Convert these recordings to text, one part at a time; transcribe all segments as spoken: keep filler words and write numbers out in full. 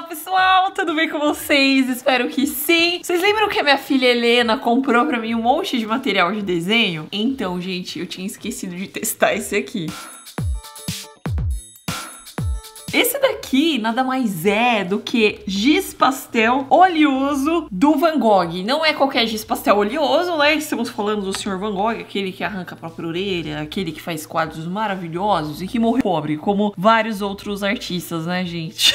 pessoal, tudo bem com vocês? Espero que sim. Vocês lembram que a minha filha Helena comprou pra mim um monte de material de desenho? Então, gente, eu tinha esquecido de testar esse aqui. Esse daqui nada mais é do que giz pastel oleoso do Van Gogh. Não é qualquer giz pastel oleoso, né? Estamos falando do senhor Van Gogh, aquele que arranca a própria orelha, aquele que faz quadros maravilhosos e que morreu pobre, como vários outros artistas, né, gente?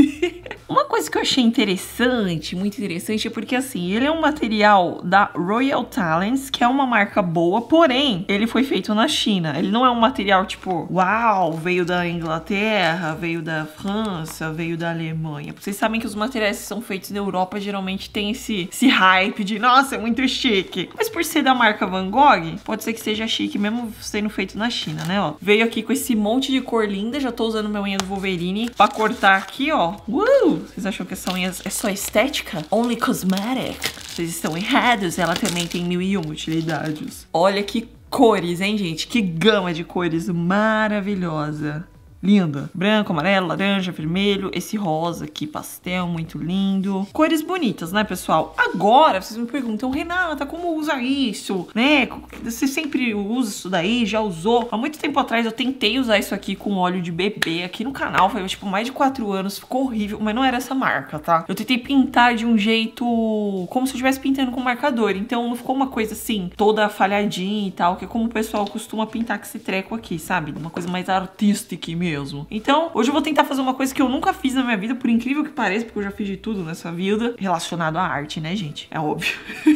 Uma coisa que eu achei interessante, muito interessante, é porque assim, ele é um material da Royal Talents, que é uma marca boa, porém, ele foi feito na China. Ele não é um material tipo, uau, veio da Inglaterra, veio da França, veio da Alemanha. Vocês sabem que os materiais que são feitos na Europa geralmente tem esse, esse hype de, nossa, é muito chique. Mas por ser da marca Van Gogh, pode ser que seja chique mesmo sendo feito na China, né, ó. Veio aqui com esse monte de cor linda, já tô usando minha unha do Wolverine pra cortar aqui, ó. Uh! Vocês acham que essa unha é só estética? Only cosmetic? Vocês estão errados, ela também tem mil e uma utilidades. Olha que cores, hein, gente? Que gama de cores maravilhosa. Linda. Branco, amarelo, laranja, vermelho. Esse rosa aqui, pastel, muito lindo. Cores bonitas, né, pessoal? Agora, vocês me perguntam, Renata, como usa isso? Né? Você sempre usa isso daí? Já usou? Há muito tempo atrás eu tentei usar isso aqui com óleo de bebê aqui no canal. Foi, tipo, mais de quatro anos. Ficou horrível, mas não era essa marca, tá? Eu tentei pintar de um jeito como se eu estivesse pintando com marcador. Então, não ficou uma coisa assim, toda falhadinha e tal, que é como o pessoal costuma pintar com esse treco aqui, sabe? Uma coisa mais artística mesmo. Então, hoje eu vou tentar fazer uma coisa que eu nunca fiz na minha vida, por incrível que pareça, porque eu já fiz de tudo nessa vida relacionado à arte, né, gente? É óbvio.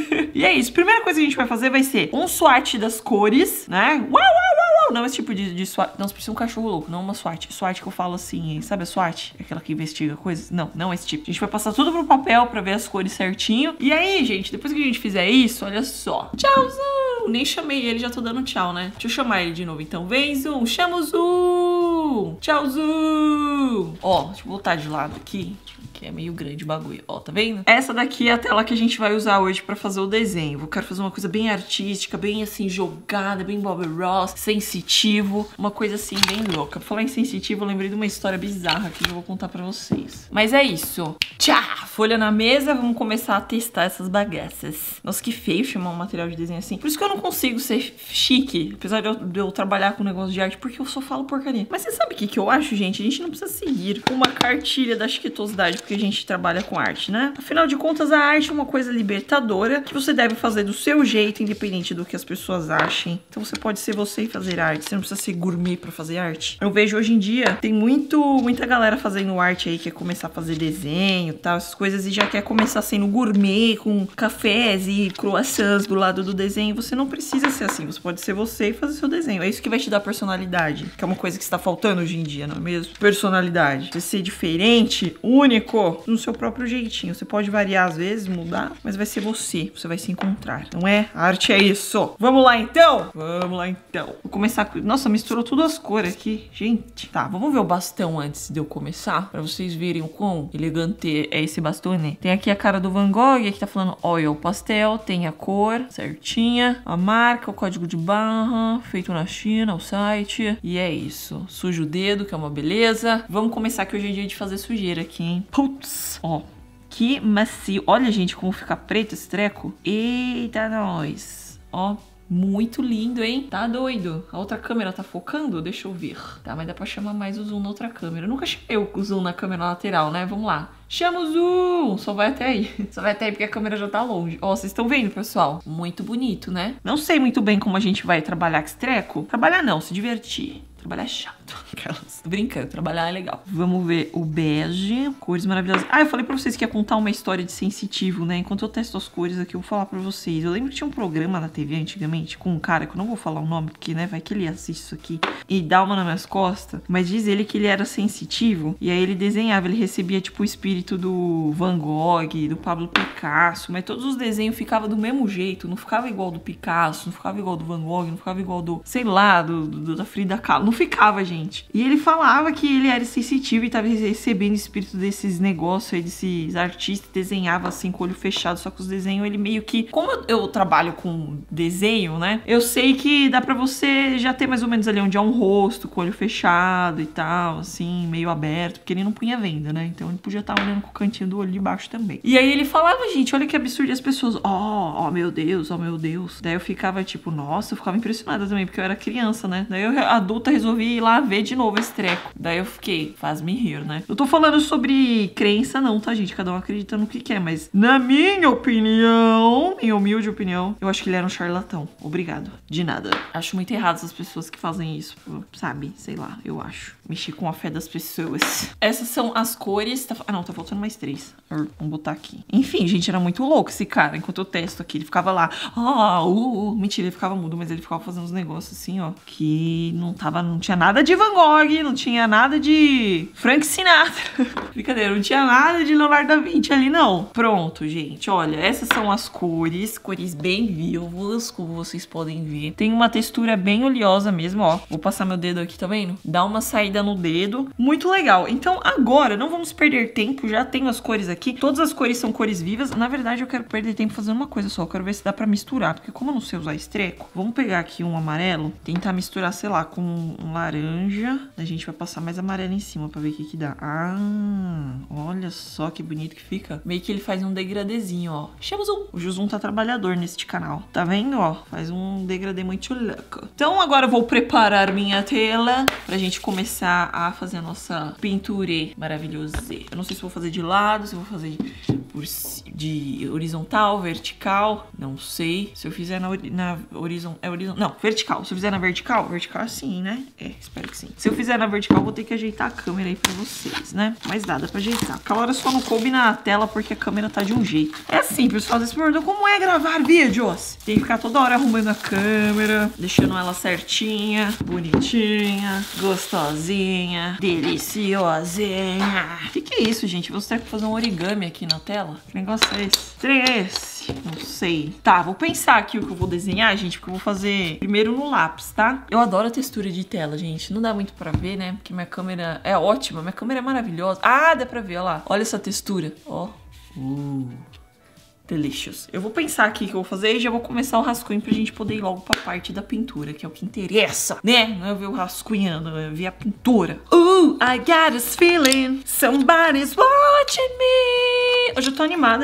E é isso. Primeira coisa que a gente vai fazer vai ser um swatch das cores, né? Uau, uau, uau, uau. Não esse tipo de, de swatch. Não, você precisa de um cachorro louco, não uma swatch. Swatch que eu falo assim, hein? Sabe a swatch? Aquela que investiga coisas? Não, não esse tipo. A gente vai passar tudo pro papel pra ver as cores certinho. E aí, gente, depois que a gente fizer isso, olha só. Tchauzão! Nem chamei ele, já tô dando tchau, né? Deixa eu chamar ele de novo. Então, vem, Zoom. Chama o Zoom! Tchau, Zoom! Ó, deixa eu botar de lado aqui, que é meio grande o bagulho. Ó, tá vendo? Essa daqui é a tela que a gente vai usar hoje pra fazer o desenho. Eu quero fazer uma coisa bem artística, bem assim, jogada, bem Bob Ross, sensitivo. Uma coisa assim, bem louca. Pra falar em sensitivo, eu lembrei de uma história bizarra que eu vou contar pra vocês. Mas é isso. Tchá! Folha na mesa, vamos começar a testar essas bagaças. Nossa, que feio chamar um material de desenho assim. Por isso que eu não consigo ser chique, apesar de eu, de eu trabalhar com negócio de arte, porque eu só falo porcaria. Mas você sabe o que, que eu acho, gente? A gente não precisa seguir uma cartilha da chiquetosidade, porque a gente trabalha com arte, né? Afinal de contas, a arte é uma coisa libertadora que você deve fazer do seu jeito, independente do que as pessoas achem. Então você pode ser você e fazer arte. Você não precisa ser gourmet pra fazer arte. Eu vejo hoje em dia, tem muito, muita galera fazendo arte aí, que quer começar a fazer desenho e tal, essas coisas, e já quer começar sendo gourmet, com cafés e croissants do lado do desenho. Você não precisa ser assim. Você pode ser você e fazer seu desenho. É isso que vai te dar personalidade, que é uma coisa que está faltando hoje em dia, não é mesmo? Personalidade. Você ser diferente, único, no seu próprio jeitinho. Você pode variar às vezes, mudar, mas vai ser você. Você vai se encontrar, não é? A arte é isso. Vamos lá, então? Vamos lá, então. Vou começar com... Nossa, misturou tudo as cores aqui. Gente. Tá, vamos ver o bastão antes de eu começar, pra vocês verem o quão elegante é esse bastão, né? Tem aqui a cara do Van Gogh, aqui tá falando oil pastel, tem a cor certinha, a marca, o código de barra, feito na China, o site. E é isso. Suja o dedo, que é uma beleza. Vamos começar, que hoje é dia de fazer sujeira aqui, hein? Putz, ó. Que macio. Olha, gente, como fica preto esse treco. Eita, nós. Ó, muito lindo, hein? Tá doido. A outra câmera tá focando? Deixa eu ver. Tá, mas dá pra chamar mais o zoom na outra câmera. Eu nunca chamei o zoom na câmera lateral, né? Vamos lá. Chama o zoom! Só vai até aí. Só vai até aí porque a câmera já tá longe. Ó, vocês estão vendo, pessoal? Muito bonito, né? Não sei muito bem como a gente vai trabalhar com esse treco. Trabalhar não, se divertir. Trabalhar é chato. Aquelas. Tô brincando, trabalhar é legal. Vamos ver o bege. Cores maravilhosas. Ah, eu falei pra vocês que ia contar uma história de sensitivo, né? Enquanto eu testo as cores aqui, eu vou falar pra vocês. Eu lembro que tinha um programa na T V antigamente com um cara, que eu não vou falar o nome, porque, né, vai que ele assiste isso aqui e dá uma nas minhas costas. Mas diz ele que ele era sensitivo. E aí ele desenhava, ele recebia, tipo, o espírito do Van Gogh, do Pablo Picasso. Mas todos os desenhos ficavam do mesmo jeito. Não ficava igual do Picasso, não ficava igual do Van Gogh, não ficava igual do, sei lá, do, do da Frida Kahlo. não ficava, gente. E ele falava que ele era sensitivo e tava recebendo espírito desses negócios aí, desses artistas, desenhava assim com o olho fechado, só que os desenhos, ele meio que... Como eu, eu trabalho com desenho, né? Eu sei que dá pra você já ter mais ou menos ali onde é um rosto, com o olho fechado e tal, assim, meio aberto, porque ele não punha venda, né? Então ele podia estar olhando com o cantinho do olho de baixo também. E aí ele falava, gente, olha que absurdo, e as pessoas, ó, oh, oh, meu Deus, ó, oh, meu Deus. Daí eu ficava tipo, nossa, eu ficava impressionada também, porque eu era criança, né? Daí eu, adulta, resolvi ir lá ver de novo esse treco. Daí eu fiquei, faz-me rir, né? Eu tô falando sobre crença não, tá, gente? Cada um acredita no que quer, mas na minha opinião, minha humilde opinião, eu acho que ele era um charlatão. Obrigado. De nada. Acho muito errado essas pessoas que fazem isso, sabe? Sei lá, eu acho. Mexer com a fé das pessoas. Essas são as cores. Tá... Ah, não, tá faltando mais três. Vamos botar aqui. Enfim, gente, era muito louco esse cara. Enquanto eu testo aqui, ele ficava lá. Ah, uh, uh. Mentira, ele ficava mudo, mas ele ficava fazendo uns negócios assim, ó. Que não tava, não tinha nada de Van Gogh, não tinha nada de Frank Sinatra. Brincadeira, não tinha nada de Leonardo da Vinci ali, não. Pronto, gente, olha, essas são as cores. Cores bem vivas, como vocês podem ver. Tem uma textura bem oleosa mesmo, ó. Vou passar meu dedo aqui, tá vendo? Dá uma saída no dedo. Muito legal. Então, agora, não vamos perder tempo. Já tenho as cores aqui. Todas as cores são cores vivas. Na verdade, eu quero perder tempo fazendo uma coisa só. Eu quero ver se dá pra misturar. Porque como eu não sei usar estreco, vamos pegar aqui um amarelo. Tentar misturar, sei lá, com um laranja. A gente vai passar mais amarelo em cima pra ver o que que dá. Ah, olha só que bonito que fica. Meio que ele faz um degradezinho, ó. Chama o Zoom. O Juzum tá trabalhador neste canal. Tá vendo, ó? Faz um degradê muito louco. Então, agora eu vou preparar minha tela pra gente começar a fazer a nossa pintura maravilhosa. Eu não sei se vou fazer de lado, se vou fazer por, de horizontal, vertical. Não sei. Se eu fizer na, na horizontal... É horizontal. Não, vertical. Se eu fizer na vertical, vertical assim, né? É, espero que sim. Se eu fizer na vertical, vou ter que ajeitar a câmera aí pra vocês, né? Mas dá, dá pra ajeitar. Aquela hora só não coube na tela porque a câmera tá de um jeito. É assim, pessoal. Vocês perguntam como é gravar vídeos. Tem que ficar toda hora arrumando a câmera, deixando ela certinha, bonitinha, gostosinha, deliciosinha. O que que é isso, gente? Você tem que fazer um origami aqui na tela? Que negócio é esse? Três. Não sei. Tá, vou pensar aqui o que eu vou desenhar, gente, porque eu vou fazer primeiro no lápis, tá? Eu adoro a textura de tela, gente. Não dá muito pra ver, né? Porque minha câmera é ótima. Minha câmera é maravilhosa. Ah, dá pra ver, olha lá. Olha essa textura. Ó. Uh. Delicious. Eu vou pensar aqui o que eu vou fazer e já vou começar o rascunho pra gente poder ir logo pra parte da pintura, que é o que interessa, né? Não é ver o rascunhando, é ver a pintura. Ooh, I got this feeling, somebody's watching me. Hoje eu tô animada.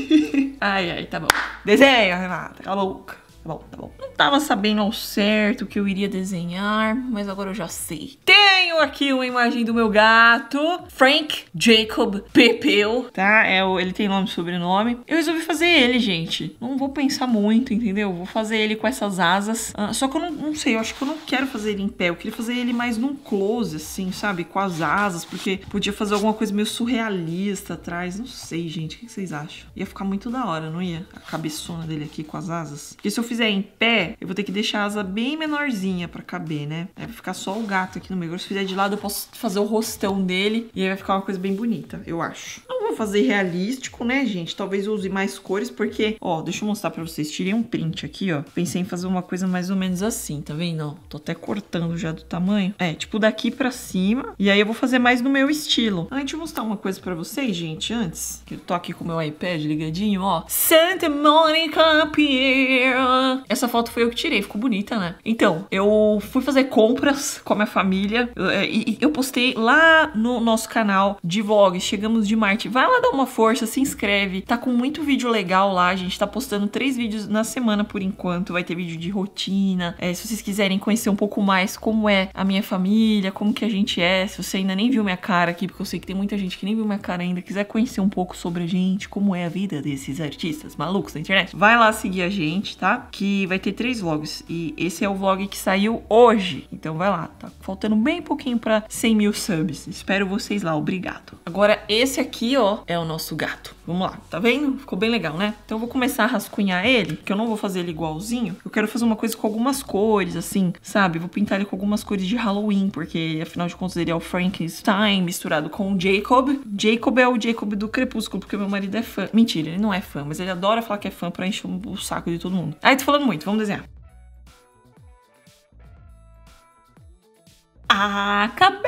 Ai, ai, tá bom. Desenha, Renata, tá louca. Tá bom, tá bom. Não tava sabendo ao certo o que eu iria desenhar, mas agora eu já sei. Tenho aqui uma imagem do meu gato, Frank Jacob Pepeu, tá? É, ele tem nome e sobrenome. Eu resolvi fazer ele, gente. Não vou pensar muito, entendeu? Vou fazer ele com essas asas. Ah, só que eu não, não sei, eu acho que eu não quero fazer ele em pé. Eu queria fazer ele mais num close, assim, sabe? Com as asas, porque podia fazer alguma coisa meio surrealista atrás. Não sei, gente. O que vocês acham? Ia ficar muito da hora, não ia? A cabeçona dele aqui com as asas. Porque se eu fizer em pé, eu vou ter que deixar a asa bem menorzinha pra caber, né? Aí vai ficar só o gato aqui no meio. Agora, se fizer de lado, eu posso fazer o rostão dele e aí vai ficar uma coisa bem bonita, eu acho. Não vou fazer realístico, né, gente? Talvez eu use mais cores, porque... Ó, deixa eu mostrar pra vocês. Tirei um print aqui, ó. Pensei em fazer uma coisa mais ou menos assim, tá vendo? Ó, tô até cortando já do tamanho. É, tipo daqui pra cima. E aí eu vou fazer mais no meu estilo. Ah, deixa eu mostrar uma coisa pra vocês, gente, antes. Que eu tô aqui com o meu iPad ligadinho, ó. Santa Monica Pier. Essa foto foi eu que tirei, ficou bonita, né? Então, eu fui fazer compras com a minha família e eu postei lá no nosso canal de vlogs, Chegamos de Marte. Vai lá dar uma força, se inscreve. Tá com muito vídeo legal lá, a gente tá postando três vídeos na semana por enquanto. Vai ter vídeo de rotina. É, se vocês quiserem conhecer um pouco mais como é a minha família, como que a gente é, se você ainda nem viu minha cara aqui, porque eu sei que tem muita gente que nem viu minha cara ainda, quiser conhecer um pouco sobre a gente, como é a vida desses artistas malucos da internet, vai lá seguir a gente, tá? Que vai ter três vlogs e esse é o vlog que saiu hoje. Então vai lá, tá faltando bem pouquinho pra cem mil subs. Espero vocês lá, obrigado. Agora esse aqui, ó, é o nosso gato. Vamos lá, tá vendo? Ficou bem legal, né? Então eu vou começar a rascunhar ele, que eu não vou fazer ele igualzinho. Eu quero fazer uma coisa com algumas cores, assim, sabe? Vou pintar ele com algumas cores de Halloween, porque afinal de contas ele é o Frankenstein misturado com o Jacob. Jacob é o Jacob do Crepúsculo, porque meu marido é fã. Mentira, ele não é fã, mas ele adora falar que é fã pra encher o saco de todo mundo. Ai, tô falando muito, vamos desenhar. acabei!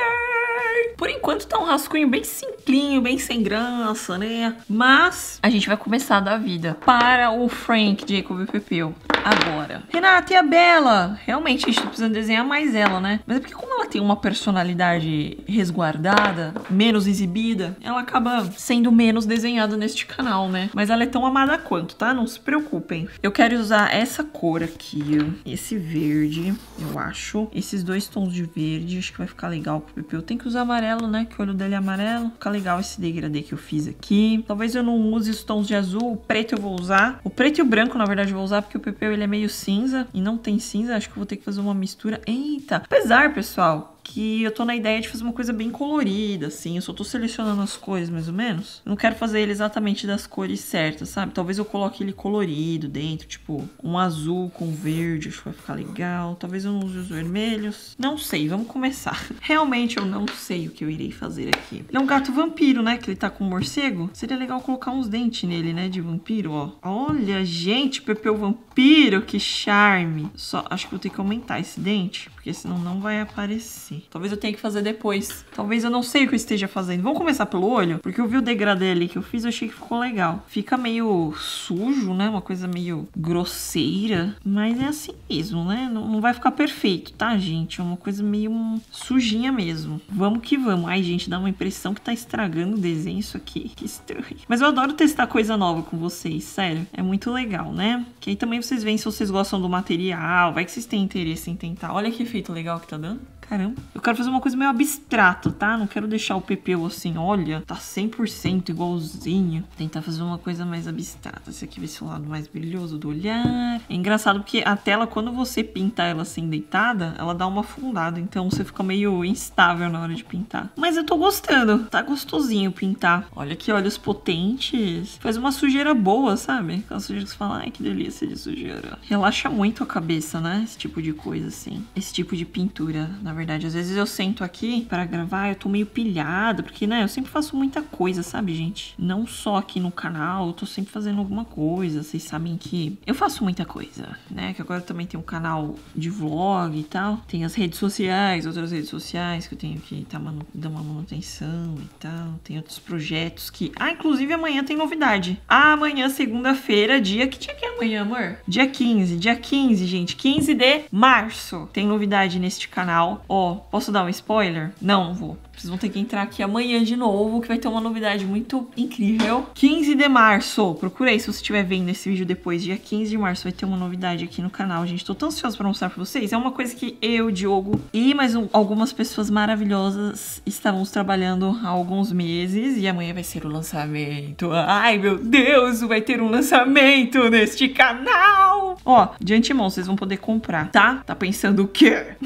Por enquanto tá um rascunho bem simplinho, bem sem graça, né? Mas a gente vai começar a dar vida para o Frank, Jacob e Pepeu agora. Renata, e a Bella? Realmente, a gente tá precisando desenhar mais ela, né? Mas é porque como ela tem uma personalidade resguardada, menos exibida, ela acaba sendo menos desenhada neste canal, né? Mas ela é tão amada quanto, tá? Não se preocupem. Eu quero usar essa cor aqui, ó. Esse verde, eu acho. Esses dois tons de verde, acho que vai ficar legal pro Pepeu. Tem que usar amarelo, né? Que o olho dele é amarelo. Fica legal esse degradê que eu fiz aqui. Talvez eu não use os tons de azul. O preto eu vou usar. O preto e o branco, na verdade, eu vou usar porque o Pepeu ele é meio cinza e não tem cinza. Acho que eu vou ter que fazer uma mistura. Eita! Apesar, pessoal, que eu tô na ideia de fazer uma coisa bem colorida, assim. Eu só tô selecionando as cores, mais ou menos. Eu não quero fazer ele exatamente das cores certas, sabe? Talvez eu coloque ele colorido dentro, tipo, um azul com verde, acho que vai ficar legal. Talvez eu não use os vermelhos. Não sei, vamos começar. Realmente eu não sei o que eu irei fazer aqui. Ele é um gato vampiro, né? Que ele tá com um morcego. Seria legal colocar uns dentes nele, né? De vampiro, ó. Olha, gente, Pepeu vampiro, que charme. Só acho que vou ter que aumentar esse dente, porque senão não vai aparecer. Talvez eu tenha que fazer depois. Talvez eu não sei o que eu esteja fazendo. Vamos começar pelo olho? Porque eu vi o degradê ali que eu fiz, eu achei que ficou legal. Fica meio sujo, né? Uma coisa meio grosseira. Mas é assim mesmo, né? Não, não vai ficar perfeito, tá, gente? É uma coisa meio sujinha mesmo. Vamos que vamos. Ai, gente, dá uma impressão que tá estragando o desenho isso aqui. Que estranho. Mas eu adoro testar coisa nova com vocês, sério. É muito legal, né? Que aí também vocês veem se vocês gostam do material. Vai que vocês têm interesse em tentar. Olha que efeito legal que tá dando. Caramba. Eu quero fazer uma coisa meio abstrato, tá? Não quero deixar o Pepeu assim, olha, tá cem por cento igualzinho. Tentar fazer uma coisa mais abstrata. Esse aqui vai ser o lado mais brilhoso do olhar. É engraçado porque a tela, quando você pinta ela assim deitada, ela dá uma afundada. Então você fica meio instável na hora de pintar. Mas eu tô gostando. Tá gostosinho pintar. Olha que olhos potentes. Faz uma sujeira boa, sabe? Aquela sujeira que você fala, ai, que delícia de sujeira. Relaxa muito a cabeça, né? Esse tipo de coisa assim. Esse tipo de pintura, na verdade. Às vezes eu sento aqui para gravar, eu tô meio pilhada, porque, né, eu sempre faço muita coisa, sabe, gente? Não só aqui no canal, eu tô sempre fazendo alguma coisa. Vocês sabem que eu faço muita coisa, né? Que agora eu também tenho um canal de vlog e tal. Tem as redes sociais, outras redes sociais que eu tenho que tá manu dar uma manutenção e tal. Tem outros projetos que... Ah, inclusive amanhã tem novidade. Amanhã, segunda-feira, dia... Que dia que é amanhã, amor? Dia quinze. Dia quinze, gente. quinze de março. Tem novidade neste canal. Ó, oh, posso dar um spoiler? Não, não vou. Vocês vão ter que entrar aqui amanhã de novo, que vai ter uma novidade muito incrível. quinze de março. Procura aí se você estiver vendo esse vídeo depois. Dia quinze de março vai ter uma novidade aqui no canal, gente. Tô tão ansiosa pra mostrar pra vocês. É uma coisa que eu, Diogo e mais um, algumas pessoas maravilhosas estávamos trabalhando há alguns meses. E amanhã vai ser o lançamento. Ai, meu Deus, vai ter um lançamento neste canal. Ó, de antemão, vocês vão poder comprar, tá? Tá pensando o quê?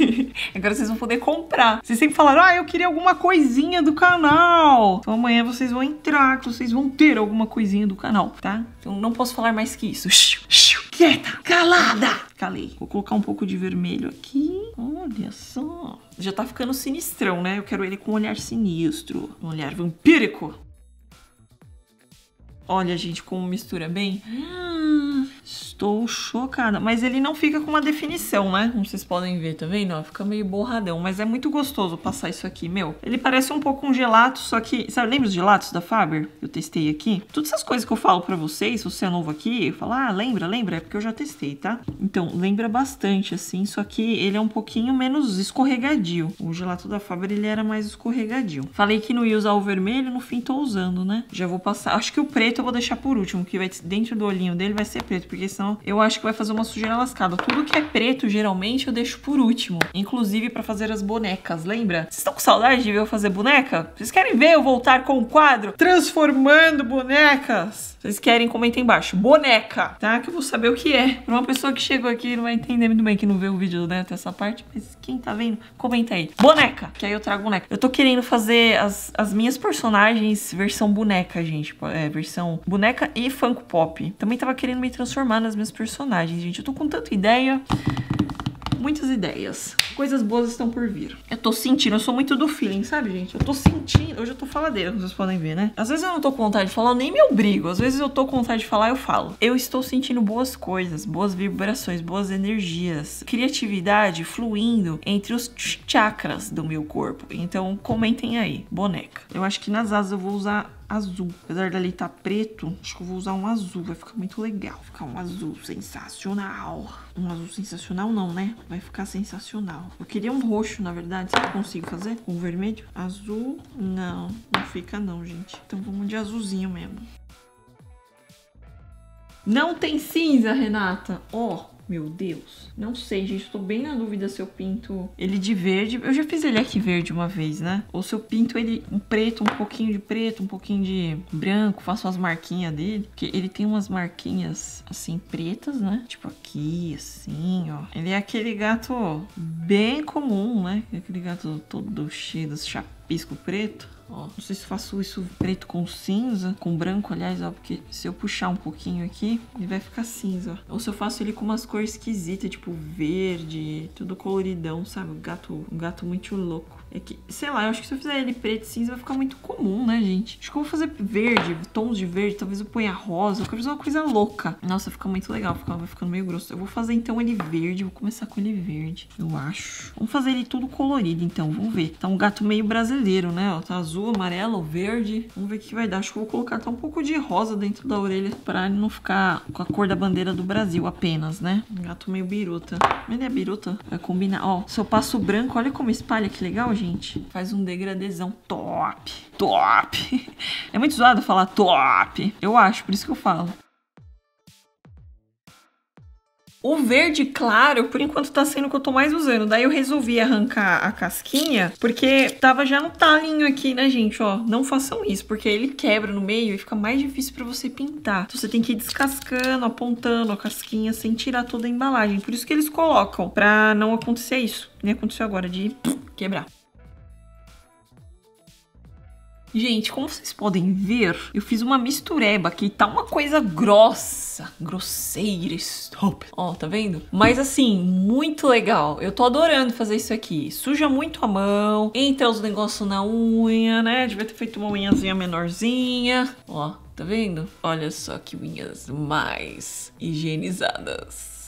Agora vocês vão poder comprar. Vocês sempre falaram, ah, eu queria alguma coisinha do canal. Então amanhã vocês vão entrar, vocês vão ter alguma coisinha do canal, tá? Então não posso falar mais que isso. Quieta, calada. Calei. Vou colocar um pouco de vermelho aqui. Olha só. Já tá ficando sinistrão, né? Eu quero ele com um olhar sinistro. Um olhar vampírico. Olha, gente, como mistura bem. Hum, estou chocada. Mas ele não fica com uma definição, né? Como vocês podem ver, tá vendo? Ó, fica meio borradão. Mas é muito gostoso passar isso aqui, meu. Ele parece um pouco um gelato, só que... Sabe, lembra os gelatos da Faber? Eu testei aqui. Todas essas coisas que eu falo pra vocês, se você é novo aqui, eu falo, ah, lembra, lembra? É porque eu já testei, tá? Então, lembra bastante, assim. Só que ele é um pouquinho menos escorregadio. O gelato da Faber, ele era mais escorregadio. Falei que não ia usar o vermelho, no fim tô usando, né? Já vou passar... Acho que o preto eu vou deixar por último, que vai dentro do olhinho dele vai ser preto, porque senão eu acho que vai fazer uma sujeira lascada. Tudo que é preto, geralmente, eu deixo por último. Inclusive pra fazer as bonecas, lembra? Vocês estão com saudade de ver eu fazer boneca? Vocês querem ver eu voltar com o quadro transformando bonecas? Vocês querem, comenta aí embaixo. Boneca, tá? Que eu vou saber o que é. Pra uma pessoa que chegou aqui não vai entender muito bem, que não vê o vídeo, né, até essa parte, mas quem tá vendo, comenta aí. Boneca, que aí eu trago boneca. Eu tô querendo fazer as, as minhas personagens versão boneca, gente. É, versão boneca e Funko Pop. Também tava querendo me transformar nas minhas personagens, gente. Eu tô com tanta ideia. muitas ideias. Coisas boas estão por vir. Eu tô sentindo, eu sou muito do feeling, sabe, gente? Eu tô sentindo, hoje eu tô faladeira, como vocês podem ver, né? Às vezes eu não tô com vontade de falar, eu nem me obrigo. Às vezes eu tô com vontade de falar, eu falo. Eu estou sentindo boas coisas, boas vibrações, boas energias, criatividade fluindo entre os chakras do meu corpo. Então, comentem aí, boneca. Eu acho que nas asas eu vou usar azul. Apesar dali estar preto, acho que eu vou usar um azul. Vai ficar muito legal. Vai ficar um azul sensacional. Um azul sensacional não, né? Vai ficar sensacional. Eu queria um roxo, na verdade. Será que eu consigo fazer? Com vermelho? Azul? Não, não fica não, gente. Então vamos de azulzinho mesmo. Não tem cinza, Renata. Ó. Oh. Meu Deus. Não sei, gente. Tô bem na dúvida se eu pinto ele de verde. Eu já fiz ele aqui verde uma vez, né? Ou se eu pinto ele um preto, um pouquinho de preto, um pouquinho de branco. Faço as marquinhas dele. Porque ele tem umas marquinhas, assim, pretas, né? Tipo aqui, assim, ó. Ele é aquele gato bem comum, né? Aquele gato todo cheio dos chapisco preto. Ó, não sei se faço isso preto com cinza, com branco, aliás, ó, porque se eu puxar um pouquinho aqui, ele vai ficar cinza, ó. Ou se eu faço ele com umas cores esquisitas, tipo verde, tudo coloridão, sabe? Um gato, um gato muito louco. É que, sei lá, eu acho que se eu fizer ele preto e cinza vai ficar muito comum, né, gente? Acho que eu vou fazer verde, tons de verde, talvez eu ponha rosa, eu quero fazer uma coisa louca. Nossa, fica muito legal, fica, vai ficando meio grosso. Eu vou fazer então ele verde, vou começar com ele verde, eu acho. Vamos fazer ele tudo colorido então, vamos ver. Tá um gato meio brasileiro, né, ó, tá azul, amarelo, verde. Vamos ver o que vai dar. Acho que eu vou colocar até um pouco de rosa dentro da orelha pra ele não ficar com a cor da bandeira do Brasil apenas, né? Um gato meio biruta. Ele é biruta, vai combinar. Ó, se eu passo branco, olha como espalha, que legal, gente. Faz um degradezão top. Top. É muito zoado falar top. Eu acho, por isso que eu falo. O verde claro, por enquanto, tá sendo o que eu tô mais usando. Daí eu resolvi arrancar a casquinha, porque tava já no talinho aqui, né, gente? Ó, não façam isso, porque ele quebra no meio e fica mais difícil pra você pintar. Então você tem que ir descascando, apontando a casquinha sem tirar toda a embalagem. Por isso que eles colocam, pra não acontecer isso. Nem aconteceu agora, de quebrar. Gente, como vocês podem ver, eu fiz uma mistureba aqui, tá uma coisa grossa, grosseira, stop. Ó, tá vendo? Mas assim, muito legal. Eu tô adorando fazer isso aqui. Suja muito a mão, entra os negócios na unha, né? Devia ter feito uma unhazinha menorzinha. Ó, tá vendo? Olha só que unhas mais higienizadas.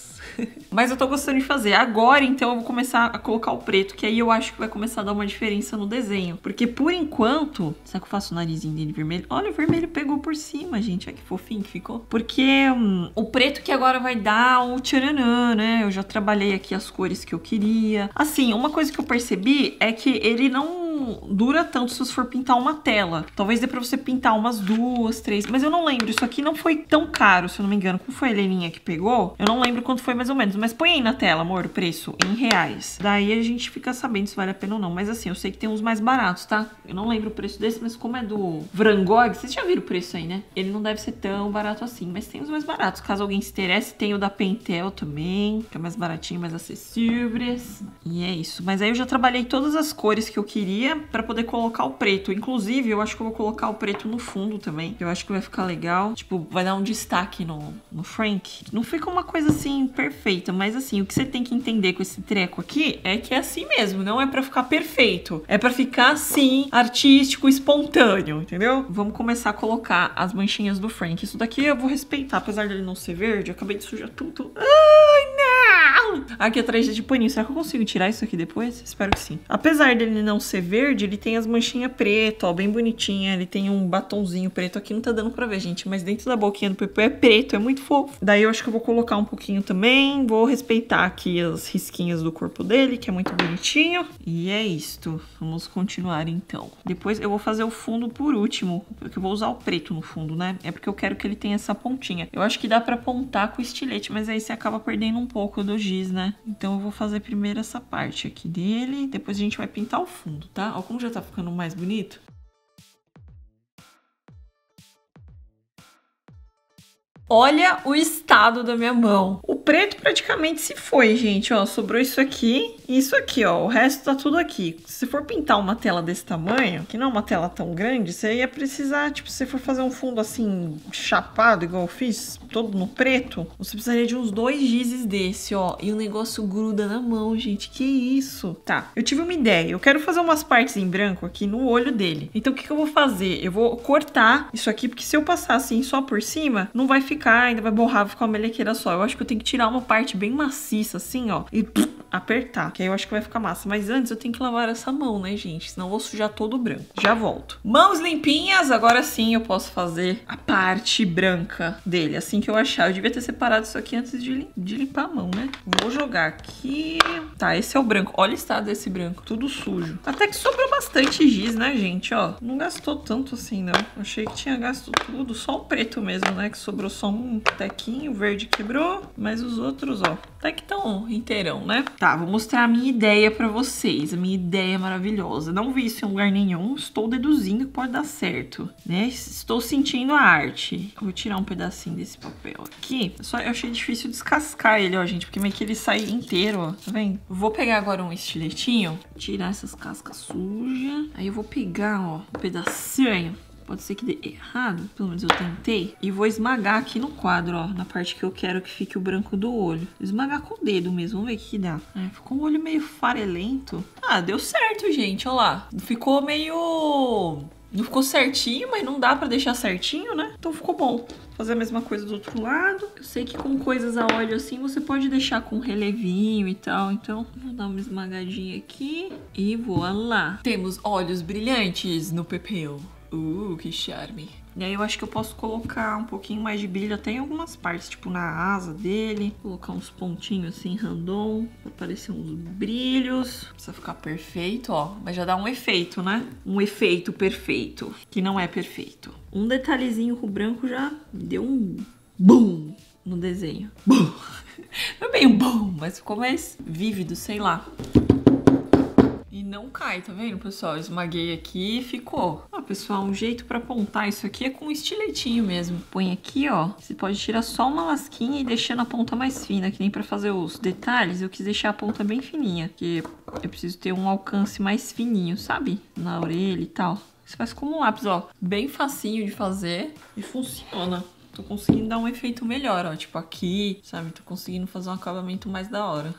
Mas eu tô gostando de fazer. Agora, então, eu vou começar a colocar o preto, que aí eu acho que vai começar a dar uma diferença no desenho. Porque, por enquanto... Será que eu faço o narizinho dele vermelho? Olha, o vermelho pegou por cima, gente. Olha que fofinho que ficou. Porque hum, o preto que agora vai dar o tcharanã, né? Eu já trabalhei aqui as cores que eu queria. Assim, uma coisa que eu percebi é que ele não dura tanto se você for pintar uma tela. Talvez dê pra você pintar umas duas, três. Mas eu não lembro. Isso aqui não foi tão caro, se eu não me engano. Como foi a Heleninha que pegou? Eu não lembro quanto foi mais ou menos. Mas põe aí na tela, amor, o preço em reais. Daí a gente fica sabendo se vale a pena ou não. Mas assim, eu sei que tem uns mais baratos, tá? Eu não lembro o preço desse, mas como é do Van Gogh, vocês já viram o preço aí, né? Ele não deve ser tão barato assim. Mas tem os mais baratos. Caso alguém se interesse, tem o da Pentel também, que é mais baratinho, mais acessíveis. E é isso. Mas aí eu já trabalhei todas as cores que eu queria pra poder colocar o preto. Inclusive, eu acho que eu vou colocar o preto no fundo também. Eu acho que vai ficar legal. Tipo, vai dar um destaque no, no Frank. Não fica uma coisa assim perfeita, mas assim, o que você tem que entender com esse treco aqui é que é assim mesmo. Não é pra ficar perfeito. É pra ficar assim, artístico, espontâneo, entendeu? Vamos começar a colocar as manchinhas do Frank. Isso daqui eu vou respeitar, apesar dele não ser verde. Eu acabei de sujar tudo. Ai, não! Aqui atrás de paninho. Será que eu consigo tirar isso aqui depois? Espero que sim. Apesar dele não ser verde, ele tem as manchinhas pretas, ó, bem bonitinha. Ele tem um batonzinho preto aqui, não tá dando pra ver, gente, mas dentro da boquinha do Pepe é preto, é muito fofo. Daí eu acho que eu vou colocar um pouquinho também, vou respeitar aqui as risquinhas do corpo dele, que é muito bonitinho. E é isto. Vamos continuar então. Depois eu vou fazer o fundo por último, porque eu vou usar o preto no fundo, né? É porque eu quero que ele tenha essa pontinha. Eu acho que dá pra apontar com o estilete, mas aí você acaba perdendo um pouco do giz, né? Então eu vou fazer primeiro essa parte aqui dele, depois a gente vai pintar o fundo, tá? Ó como já tá ficando mais bonito. Olha o estado da minha mão. O preto praticamente se foi, gente, ó. Sobrou isso aqui isso aqui, ó. O resto tá tudo aqui. Se for pintar uma tela desse tamanho, que não é uma tela tão grande, você ia precisar, tipo, se você for fazer um fundo assim, chapado, igual eu fiz, todo no preto, você precisaria de uns dois gizes desse, ó. E o negócio gruda na mão, gente. Que isso? Tá, eu tive uma ideia. Eu quero fazer umas partes em branco aqui no olho dele. Então, o que que eu vou fazer? Eu vou cortar isso aqui, porque se eu passar assim só por cima, não vai ficar, ainda vai borrar, vai ficar uma melequeira só. Eu acho que eu tenho que tirar uma parte bem maciça, assim, ó, e pff, apertar, que aí eu acho que vai ficar massa. Mas antes eu tenho que lavar essa mão, né, gente? Senão eu vou sujar todo o branco. Já volto. Mãos limpinhas, agora sim eu posso fazer a parte branca dele, assim que eu achar. Eu devia ter separado isso aqui antes de, de limpar a mão, né? Vou jogar aqui. Tá, esse é o branco. Olha o estado desse branco, tudo sujo. Até que sobrou bastante giz, né, gente? Ó, não gastou tanto assim, não. Achei que tinha gasto tudo, só o preto mesmo, né? Que sobrou só um tequinho, o verde quebrou, mas os outros, ó, até que tão inteirão, né? Tá, vou mostrar a minha ideia pra vocês. A minha ideia maravilhosa. Não vi isso em lugar nenhum, estou deduzindo que pode dar certo, né? Estou sentindo a arte. Eu vou tirar um pedacinho desse papel aqui. Só eu achei difícil descascar ele, ó, gente, porque meio que ele sai inteiro, ó, tá vendo? Vou pegar agora um estiletinho, tirar essas cascas sujas. Aí eu vou pegar, ó, um pedacinho. Pode ser que dê errado, pelo menos eu tentei. E vou esmagar aqui no quadro, ó, na parte que eu quero que fique o branco do olho. Esmagar com o dedo mesmo, vamos ver o que dá. É, ficou um olho meio farelento. Ah, deu certo, gente, ó lá. Ficou meio... Não ficou certinho, mas não dá pra deixar certinho, né? Então ficou bom. Fazer a mesma coisa do outro lado. Eu sei que com coisas a óleo assim, você pode deixar com relevinho e tal. Então, vou dar uma esmagadinha aqui. E voilá. Temos olhos brilhantes no pepeu. Uh, que charme. E aí eu acho que eu posso colocar um pouquinho mais de brilho até em algumas partes, tipo na asa dele. Colocar uns pontinhos assim, random, pra aparecer uns brilhos. Precisa ficar perfeito, ó. Mas já dá um efeito, né? Um efeito perfeito, que não é perfeito. Um detalhezinho com o branco já deu um boom no desenho. Boom. Não é bem um boom, mas ficou mais vívido, sei lá. E não cai, tá vendo, pessoal? Eu esmaguei aqui e ficou. Ó, pessoal, um jeito pra apontar isso aqui é com um estiletinho mesmo. Põe aqui, ó. Você pode tirar só uma lasquinha e deixando a ponta mais fina, que nem pra fazer os detalhes. Eu quis deixar a ponta bem fininha, porque eu preciso ter um alcance mais fininho, sabe? Na orelha e tal. Você faz como um lápis, ó. Bem facinho de fazer e funciona. Tô conseguindo dar um efeito melhor, ó. Tipo aqui, sabe? Tô conseguindo fazer um acabamento mais da hora.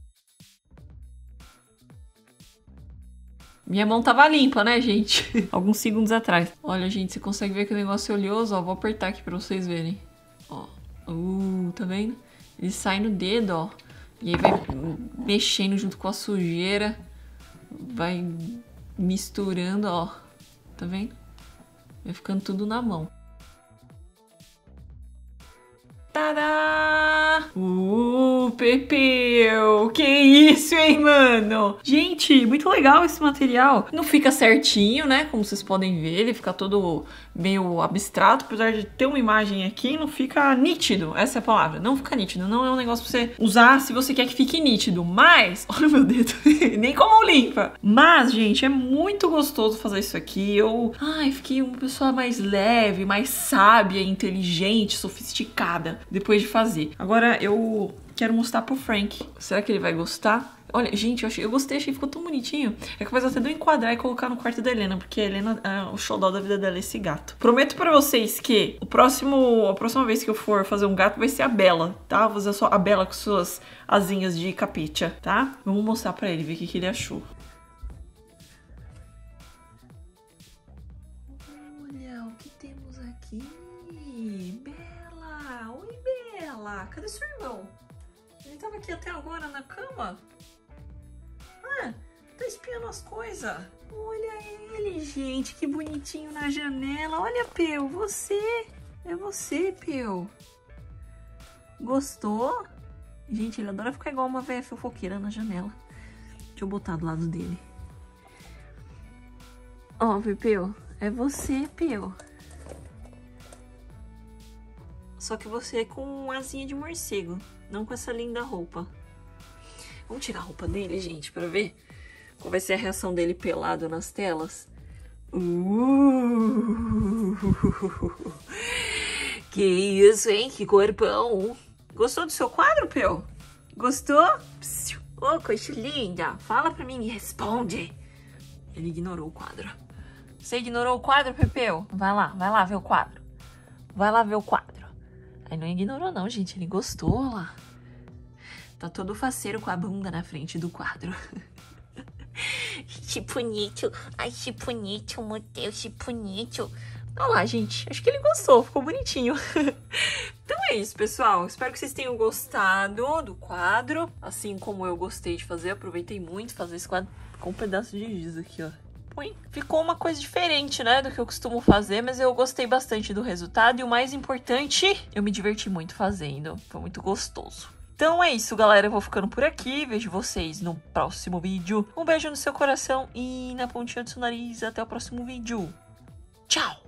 Minha mão tava limpa, né, gente? Alguns segundos atrás. Olha, gente, você consegue ver que o negócio é oleoso? Ó, vou apertar aqui pra vocês verem. Ó. Uh, tá vendo? Ele sai no dedo, ó. E aí vai mexendo junto com a sujeira. Vai misturando, ó. Tá vendo? Vai ficando tudo na mão. Tadá! Uh, Pepeu! Que isso, hein, mano? Gente, muito legal esse material. Não fica certinho, né? Como vocês podem ver, ele fica todo meio abstrato. Apesar de ter uma imagem aqui, não fica nítido. Essa é a palavra. Não fica nítido. Não é um negócio pra você usar se você quer que fique nítido. Mas, olha o meu dedo. Nem como limpa. Mas, gente, é muito gostoso fazer isso aqui. Eu, ai, fiquei uma pessoa mais leve, mais sábia, inteligente, sofisticada depois de fazer. Agora eu quero mostrar pro Frank. Será que ele vai gostar? Olha, gente, eu, achei, eu gostei, achei que ficou tão bonitinho. É capaz até de eu enquadrar e colocar no quarto da Helena, porque a Helena, é, o xodó da vida dela é esse gato. Prometo pra vocês que o próximo, a próxima vez que eu for fazer um gato vai ser a Bela, tá? Vou fazer só a Bela com suas asinhas de capicha, tá? Vamos mostrar pra ele, ver o que, que ele achou. Olha o que temos aqui. Bela! Oi, Bela! Cadê seu irmão? Ele tava aqui até agora na cama. Ah, tá espiando as coisas. Olha ele, gente, que bonitinho na janela. Olha, Peu, você. É você, Peu. Gostou? Gente, ele adora ficar igual uma velha fofoqueira na janela. Deixa eu botar do lado dele. Ó, Peu, é você, Peu. Só que você é com asinha de morcego, não com essa linda roupa. Vamos tirar a roupa dele, gente, pra ver qual vai ser a reação dele pelado nas telas. Uh! Que isso, hein? Que corpão! Gostou do seu quadro, Peu? Gostou? Psiu. Ô, coisa linda, fala pra mim e responde. Ele ignorou o quadro. Você ignorou o quadro, Pepeu? Vai lá, vai lá ver o quadro. Vai lá ver o quadro. Aí não ignorou não, gente, ele gostou, olha lá. Tá todo faceiro com a bunda na frente do quadro. Que bonito. Ai, que bonito, meu Deus, que bonito. Olha lá, gente. Acho que ele gostou. Ficou bonitinho. Então é isso, pessoal. Espero que vocês tenham gostado do quadro. Assim como eu gostei de fazer. Aproveitei muito fazer esse quadro com um pedaço de giz aqui, ó. Ficou uma coisa diferente, né, do que eu costumo fazer, mas eu gostei bastante do resultado. E o mais importante, eu me diverti muito fazendo. Foi muito gostoso. Então é isso, galera. Eu vou ficando por aqui. Vejo vocês no próximo vídeo. Um beijo no seu coração e na pontinha do seu nariz. Até o próximo vídeo. Tchau!